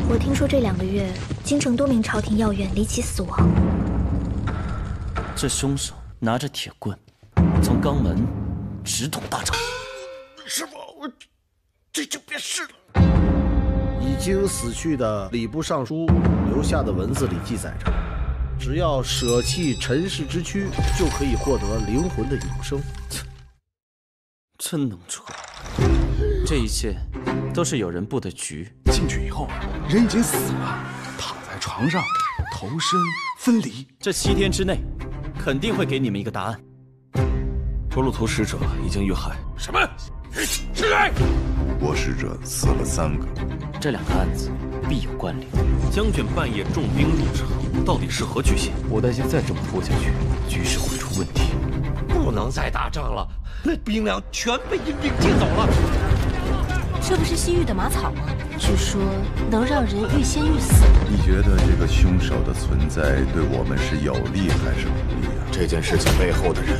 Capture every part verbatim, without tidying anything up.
我听说这两个月，京城多名朝廷要员离奇死亡。 这凶手拿着铁棍，从肛门直捅大肠。 师傅，我这就别试了。 已经死去的礼部尚书留下的文字里记载着，只要舍弃尘世之躯，就可以获得灵魂的永生。 真能扯！这一切都是有人布的局。 进去以后，人已经死了，躺在床上，头身分离。 这七天之内，肯定会给你们一个答案。 着陆图使者已经遇害。 什么？是谁？ 我使者死了三个， 这两个案子必有关联。 将军半夜重兵入城，到底是何居心？ 我担心再这么拖下去，局势会出问题。 不能再打仗了，那兵粮全被阴兵劫走了。 这不是西域的马草吗？据说能让人欲仙欲死。 你觉得这个凶手的存在对我们是有利还是不利啊？ 这件事情背后的人，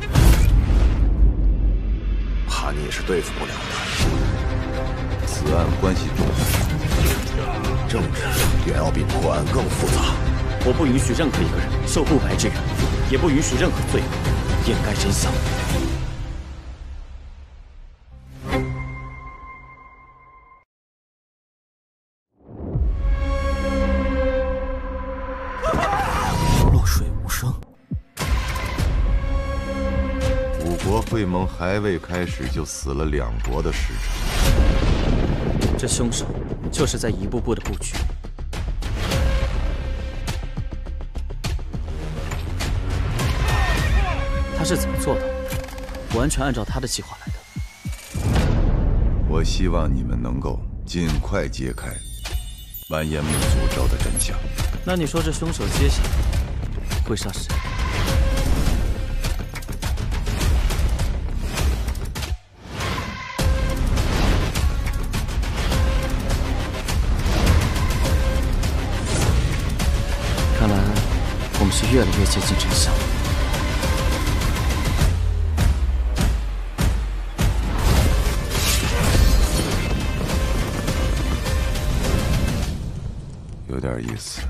怕你也是对付不了的。 此案关系重大， 政治远要比破案更复杂。 我不允许任何一个人受不白之冤，也不允许任何罪恶掩盖真相。 落水无声。 五国会盟还未开始，就死了两国的使者。 这凶手就是在一步步的布局。他是怎么做到的？完全按照他的计划来的。 我希望你们能够尽快揭开完颜木诅咒的真相。 那你说这凶手接下来会杀谁？看来我们是越来越接近真相。 有点意思。